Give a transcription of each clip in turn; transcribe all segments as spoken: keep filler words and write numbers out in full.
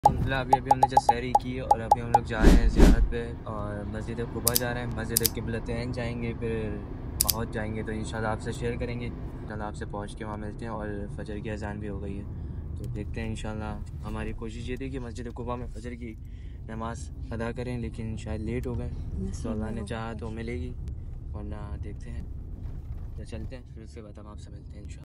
अल्हम्दुलिल्लाह अभी अभी हमने जस्ट सैरी की और अभी हम लोग जा रहे हैं ज़ियारत पे और मस्जिद कुबा जा रहे हैं। मस्जिद क़िबलतैन जाएंगे, फिर पहुंच जाएंगे तो इंशाल्लाह आपसे शेयर करेंगे। इंशाल्लाह आपसे पहुंच के वहाँ मिलते हैं और फ़जर की अज़ान भी हो गई है तो देखते हैं। इंशाल्लाह हमारी कोशिश ये थी कि मस्जिद कुबा में फ़जर की नमाज़ अदा करें, लेकिन शायद लेट हो गए तो अल्लाह ने चाहा तो मिलेगी, वरना देखते हैं। तो चलते हैं, फिर उसके बाद हम आपसे मिलते हैं इंशाल्लाह।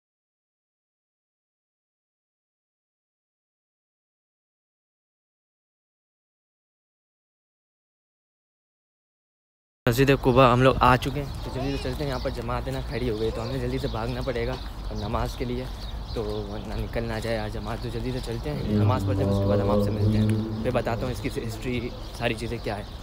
मस्जिद कुबा हम लोग आ चुके हैं तो जल्दी से चलते हैं। यहाँ पर जमात है ना खड़ी हो गई तो हमें जल्दी से भागना पड़ेगा और नमाज़ के लिए, तो वरना निकल ना जाए आज जमात। तो जल्दी से चलते हैं, नमाज़ पढ़ते हैं, उसके बाद हम आपसे मिलते हैं, फिर बताता हूँ इसकी हिस्ट्री सारी चीज़ें क्या है।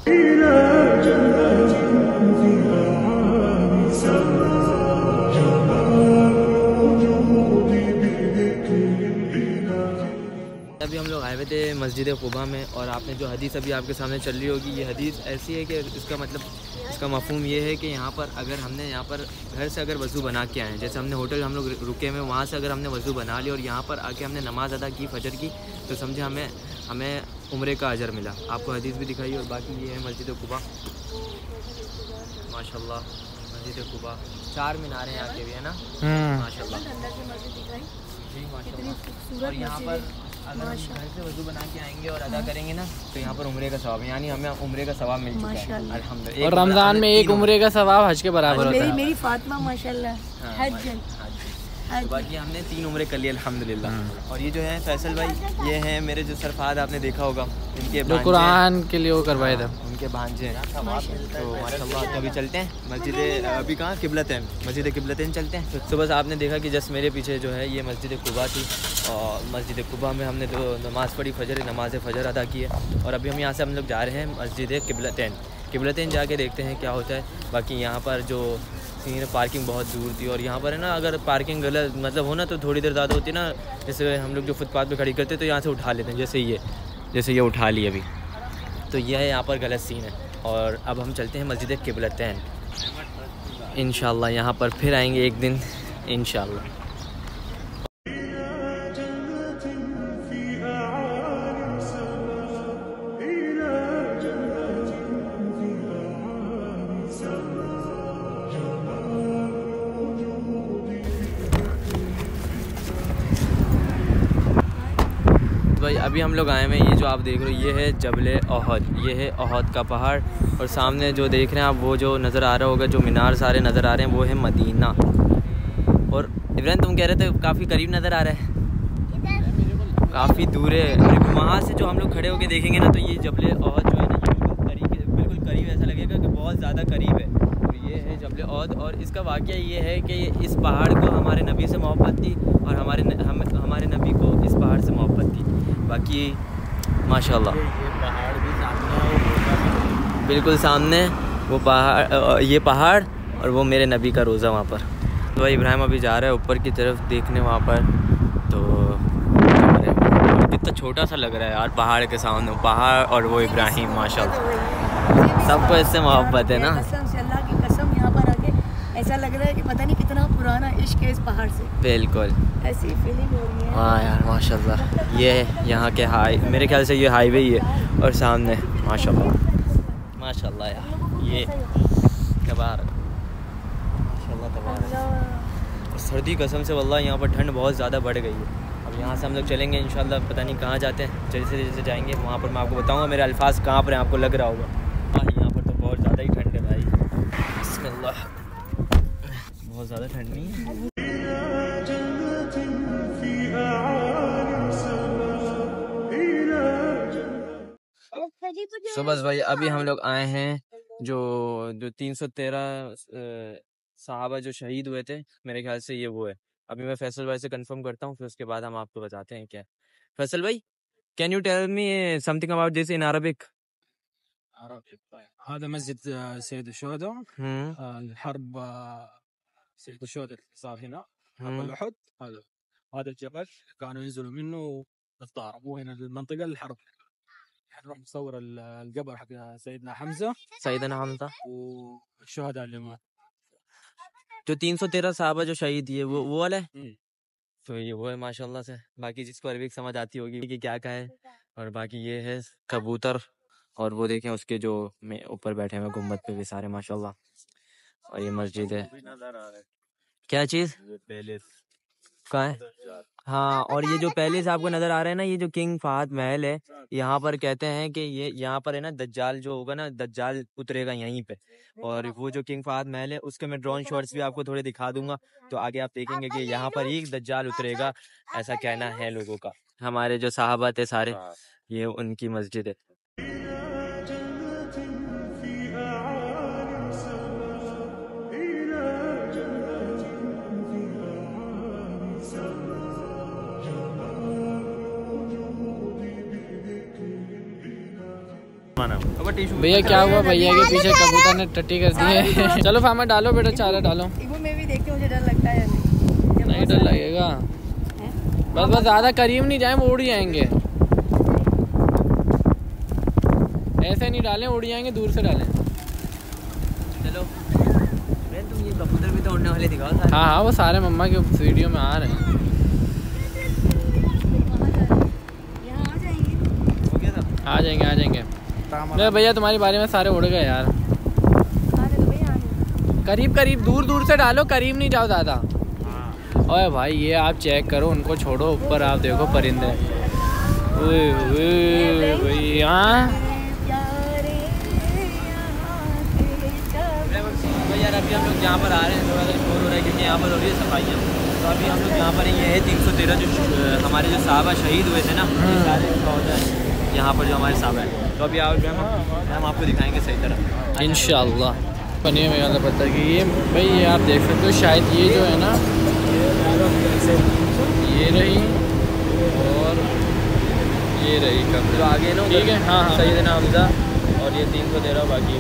अभी हम लोग आए हुए थे मस्जिद कुबा में और आपने जो हदीस अभी आपके सामने चल रही होगी, ये हदीस ऐसी है कि इसका मतलब इसका मफ़हूम ये है कि यहाँ पर अगर हमने यहाँ पर घर से अगर वज़ू बना के आए, जैसे हमने होटल हम लोग रुके में वहाँ से अगर हमने वज़ू बना लिया और यहाँ पर आके हमने नमाज़ अदा की फ़जर की, तो समझे हमें हमें उम्रे का अजर मिला। आपको हदीस भी दिखाई और बाकी ये है मस्जिद कुबा, माशाल्लाह मस्जिद कुबा, चार मीनारें यहाँ के भी है ना माशाल्लाह जी माशाल्लाह। और यहाँ पर अगर हम घर से वज़ू बना के आएंगे और अदा करेंगे ना तो यहाँ पर उम्रे का सवाब, यानी हमें उम्रे का सवाब मिल चुका है अल्हम्दुलिल्लाह। और रमज़ान में एक उम्रे का सवाब हज के बराबर होता है। मेरी फातिमा माशाल्लाह हज तो बाकी हमने तीन उम्रे कर लिए अल्हम्दुलिल्लाह। और ये जो है फैसल भाई, ये हैं मेरे जो सरफाद आपने देखा होगा, इनके जो कुरान के लिए वो करवाए थे, उनके भांजे हैं। तो माशाल्लाह तो अभी चलते हैं मस्जिद, अभी कहाँ क़िबलतैन, मस्जिद क़िबलतैन चलते हैं। तो सुबह आपने देखा कि जस्ट मेरे पीछे जो है ये मस्जिद कुबा थी और मस्जिद कुबा में हमने जो नमाज़ पढ़ी फ़जर, नमाज फ़जर अदा की है। और अभी हम यहाँ से हम लोग जा रहे हैं मस्जिद क़िबलतैन। क़िबलतैन जाके देखते हैं क्या होता है। बाकी यहाँ पर जो सीन पार्किंग बहुत दूर थी और यहाँ पर है ना अगर पार्किंग गलत मतलब हो ना तो थोड़ी देर ज़्यादा होती है ना, जैसे हम लोग जो फुटपाथ पे खड़ी करते तो यहाँ से उठा लेते हैं, जैसे ये जैसे ये उठा ली अभी, तो यह है यहाँ पर गलत सीन है। और अब हम चलते हैं मस्जिद क़िबलतैन, इंशाल्लाह यहाँ पर फिर आएंगे एक दिन इंशाल्लाह। भाई अभी हम लोग आए हुए हैं, ये जो आप देख रहे हो ये है जबल ओहद, ये है ओहद का पहाड़। और सामने जो देख रहे हैं आप वो जो नज़र आ रहा होगा, जो मीनार सारे नज़र आ रहे हैं वो है मदीना। और इब्राहिम तुम कह रहे थे काफ़ी करीब नज़र आ रहा है, काफ़ी दूर है। और वहाँ से जो हम लोग खड़े होकर देखेंगे ना तो ये जबल ओहद जो है ना ये बिल्कुल करीब बिल्कुल करीब ऐसा लगेगा कि बहुत ज़्यादा करीब है। तो ये है जबल ओहद और इसका वाक़या ये है कि इस पहाड़ को हमारे नबी से मोहब्बत थी और हमारे न, हम, हमारे नबी को इस पहाड़ से मोहब्बत थी। बाकी माशाल्लाह ये पहाड़ भी सामने, बिल्कुल सामने वो पहाड़, ये पहाड़ और वो मेरे नबी का रोज़ा वहाँ पर। तो भाई इब्राहिम अभी जा रहा है ऊपर की तरफ देखने वहाँ पर, तो कितना छोटा सा लग रहा है यार पहाड़ के सामने पहाड़ और वो इब्राहिम माशाल्लाह सबको इससे मोहब्बत है ना। कसम से अल्लाह की कसम, यहाँ पर आके ऐसा लग रहा है कि पता नहीं कितना पुराना इश्क है इस पहाड़ से, बिल्कुल ऐसी फीलिंग हो रही है। हाँ यार माशाल्लाह, ये है यहाँ के हाई, मेरे ख्याल से ये हाईवे ही है और सामने माशाल्लाह माशाल्लाह यार ये तबारक माशाल्लाह तबारक। सर्दी कसम से वल्लाह यहाँ पर ठंड बहुत ज़्यादा बढ़ गई है। अब यहाँ से हम लोग चलेंगे इंशाल्लाह, पता नहीं कहाँ जाते हैं, जैसे जैसे जाएंगे वहाँ पर मैं आपको बताऊँगा मेरे अल्फाज कहाँ पर हैं, आपको लग रहा होगा। हाँ यहाँ पर तो बहुत ज़्यादा ही ठंड है भाई, बिस्मिल्लाह, बहुत ज़्यादा ठंड नहीं है। तो बस भाई अभी हम लोग आए हैं जो जो तीन सौ तेरह सहाबा जो शहीद हुए थे, मेरे ख्याल से ये वो है। अभी मैं फैसल भाई से कंफर्म करता हूँ, फिर उसके बाद हम आपको बताते हैं क्या। फैसल भाई, can you tell me something about this in Arabic? هذا مسجد سيد الشهداء. الحرب سيد الشهداء اللي صار هنا حرب الأحد، هذا هذا الجبل كانوا ينزلوا منه يتضاربوا هنا المنطقة الحرب. نروح نصور القبر حق سيدنا حمزة सईदना Hamza والشهداء اللي مات. जो तीन सौ तेरह साहबा जो शहीद हुए वो वो वाला है। तो ये वो है माशाल्लाह से। बाकी जिसको अरबिक समझ आती होगी कि क्या क्या है और बाकी ये है कबूतर, और वो देखें उसके जो में ऊपर बैठे हुए गुम्बद पे भी सारे माशाल्लाह। और ये मस्जिद है। क्या चीज़ कहाँ है? हाँ, और ये जो पैलेस आपको नज़र आ रहा है ना, ये जो किंग फहद महल है, यहाँ पर कहते हैं कि ये यहाँ पर है ना दज्जाल जो होगा ना, दज्जाल उतरेगा यहीं पे। और वो जो किंग फहद महल है उसके मैं ड्रोन शॉट्स भी आपको थोड़े दिखा दूंगा, तो आगे आप देखेंगे कि यहाँ पर ही दज्जाल उतरेगा, ऐसा कहना है लोगों का। हमारे जो साहबा थे सारे, ये उनकी मस्जिद है। भैया क्या हुआ, भैया के पीछे कबूतर ने टट्टी कर दी है। चलो फामा डालो बेटा, चारा डालो। मैं भी देखती हूँ, मुझे डर लगता है। नहीं डर लगेगा, बस बस ज्यादा करीब नहीं जाए, वो उड़ जाएंगे। ऐसे नहीं डालें, उड़ जाएंगे, दूर से डालें। चलो तुम ये कबूतर भी तो उड़ने वाले दिखाओ सारे। हाँ हाँ, वो सारे मम्मा के वीडियो में आ रहे हैं। आ जाएंगे आ जाएंगे। भैया तुम्हारी बारी में सारे उड़ गए यार। करीब करीब, दूर दूर से डालो, करीब नहीं जाओ ज़्यादा। ओए भाई ये आप चेक करो, उनको छोड़ो, ऊपर आप देखो परिंदे। भैया यार अभी हम लोग यहाँ पर आ रहे हैं, थोड़ा सा शोर हो रहा है क्योंकि यहाँ पर हो रही है सफाइयाँ। तो अभी हम लोग यहाँ पर ये है तीन सौ तेरह जो हमारे जो साहबा शहीद हुए थे ना, सारे यहाँ पर जो हमारे साहबा है। तो अभी आप हम आपको दिखाएंगे सही तरह इंशाअल्लाह। बनिए में वाला पता कि ये भाई ये आप देख सकते हो, शायद ये जो है ना, ये रही और ये रही कब जो आगे ना, ठीक है। हाँ हाँ, सैयदना हमज़ा और ये तीन सौ तेरह बाकी।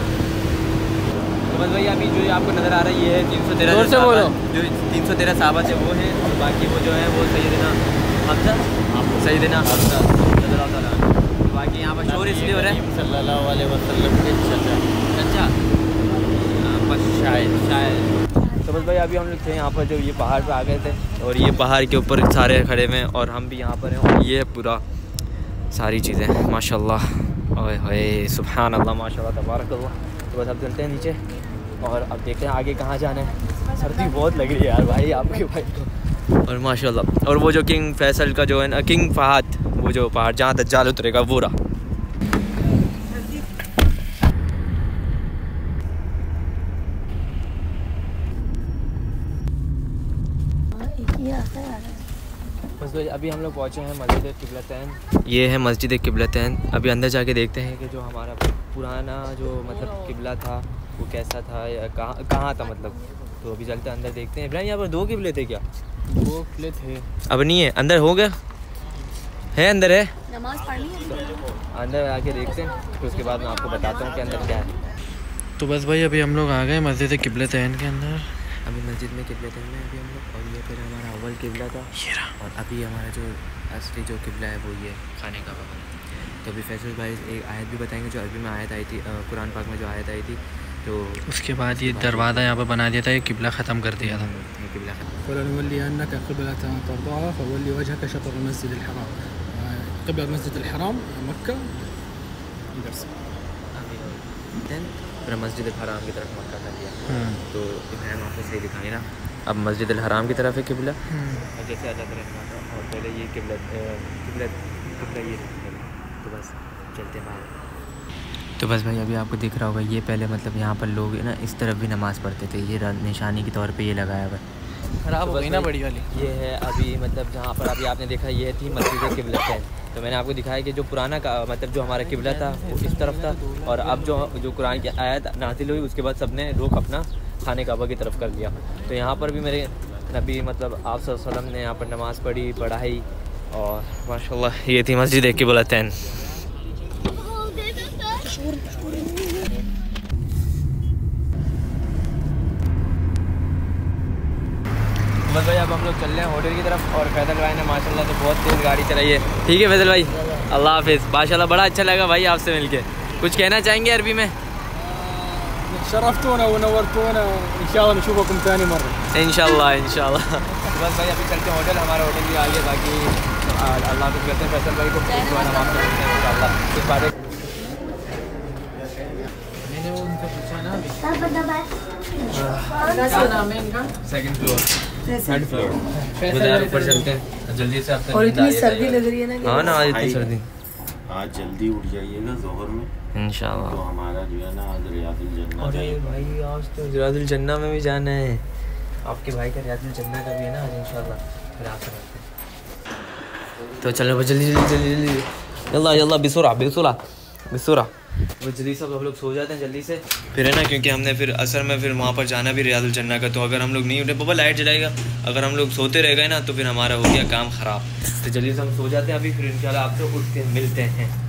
तो बस भाई अभी जो आपको नज़र आ रहा है ये है तीन सौ तेरह से बोलो, जो तीन सौ तेरह साहबा से वो है, और बाकी वो जो है वो सैयदना हमज़ा, सैयदना हमज़ा रज़ियल्लाहु ताला। बाकी यहाँ पर शोर इसलिए हो रहा है सल्लल्लाहु अलैहि वसल्लम के चचा। अच्छा बस शायद शायद तो बस भाई अभी हम लोग थे यहाँ पर, जो ये पहाड़ पे आ गए थे, और ये पहाड़ के ऊपर सारे खड़े हुए हैं और हम भी यहाँ पर हैं। और ये पूरा सारी चीज़ें माशाल्लाह, ओए होए सुभान अल्लाह, माशाल्लाह तबारक अल्लाह। तो बस अब चलते हैं नीचे और अब देखते हैं आगे कहाँ जाना है। सर्दी बहुत लग रही है यार भाई आपके भाई को। और माशाल्लाह, और वो जो किंग फैसल का जो है ना, किंग फहद, वो जो पहाड़ जहाँ दज्जाल उतरेगा वो रहा। बस भाई अभी हम लोग पहुँचे हैं मस्जिद किबलतैन। ये है मस्जिद किबलतैन। अभी अंदर जाके देखते हैं कि जो हमारा पुराना जो मतलब किबला था वो कैसा था या कहाँ कहाँ था मतलब। तो अभी चलते हैं अंदर देखते हैं। इब्राहिम यहाँ पर दो किबले थे क्या? दो किबले थे, अब नहीं है, अंदर हो गया है, अंदर है, नमाज पढ़नी है। अंदर आके देखते हैं, फिर उसके बाद मैं आपको बताता हूँ कि अंदर क्या है। तो बस भाई अभी हम लोग आ गए मस्जिद किबलतैन के अंदर। अभी मस्जिद में किबलतैन में अभी हम लोग, और ये फिर हमारा अव्वल किबला था, और अभी हमारा जो असली जो किबला है वो ये खाने का वक्त। तो अभी फैसल भाई एक आयत भी बताएंगे जो अरबी में आयत आई थी, कुरान पाक में जो आयत आई थी। तो उसके बाद ये दरवाज़ा यहाँ पर बना दिया था, ये किबला ख़त्म कर दिया था। ये किबला पूरा मस्जिद हराम की तरफ मक्का कर दिया। तो इब्राहिम आपको सही दिखाई ना, अब मस्जिद हराम की तरफ है किबला, और जैसे अल्लाह ताला और पहले ये किबला किबला किबला ये, तो बस चलते हैं बाहर। तो बस भाई अभी आपको दिख रहा होगा, ये पहले मतलब यहाँ पर लोग ना इस तरफ भी नमाज़ पढ़ते थे, ये निशानी के तौर पे ये लगाया हुआ है। खराब हो गई ना बड़ी वाली। ये है अभी मतलब जहाँ पर अभी आपने देखा ये थी मस्जिद किबलतैन। तो मैंने आपको दिखाया कि जो पुराना का मतलब जो हमारा किबला था वो इस तरफ था, और अब जो जो कुरान की आयत नाज़िल हुई उसके बाद सबने रुख अपना खाने काबा की तरफ कर लिया। तो यहाँ पर भी मेरे नबी मतलब आप सल्लल्लाहु अलैहि वसल्लम ने यहाँ पर नमाज़ पढ़ी, पढ़ाई, और माशाल्लाह ये थी मस्जिद किबलतैन। बस भाई अब हम लोग चल रहे हैं होटल की तरफ, और फैसल भाई ने माशाल्लाह तो बहुत तेज़ गाड़ी चलाई है। ठीक है फैसल भाई, अल्लाह हाफिज़। माशाल्लाह बड़ा अच्छा लगा भाई आपसे मिलके। कुछ कहना चाहेंगे अरबी में? शरफ्तूना व नवरतूना, इंशाअल्लाह नशूफकुम थानी मर्रा। इंशाअल्लाह इंशाअल्लाह। तो बस भाई अभी चलते हैं होटल, हमारा होटल भी आ गया। बाकी अल्लाह कुछ करते हैं फैसल भाई को, उसके बाद हम आपसे मिलते हैं इंशाल्लाह कुछ बातें। मैंने वो उनसे पूछा ना क्या नाम है इनका? सेकंड फ्लोर थर्ड फ्लोर ऊपर चलते हैं जल्दी से। आपका और इतनी सर्दी लग रही है ना। हाँ ना आज इतनी सर्दी। आज जल्दी उठ जाइएगा जोहर में इंशाल्लाह। तो हमारा जो है ना आज रियादुल जन्नत अरे जाएगा। भाई आज तो रियादुल जन्नत में भी जाना है। आपके भाई का रियादुल जन्नत का भी है ना आज इंशाल्लाह। फिर आपसे मिलते हैं। तो चलो जल्दी जल्दी जल्दी जल्दी यल्ला यल्ला बिसुरा बिसुरा बिसुरा वो जल्दी सब हम लोग सो जाते हैं जल्दी से फिर है ना, क्योंकि हमने फिर असर में फिर वहाँ पर जाना भी रियादुल जन्नत का। तो अगर हम लोग नहीं उठे पापा लाइट जलाएगा, अगर हम लोग सोते रह गए ना तो फिर हमारा हो गया काम ख़राब। तो जल्दी से हम सो जाते हैं अभी, फिर इंशाल्लाह आपसे उठ के मिलते हैं।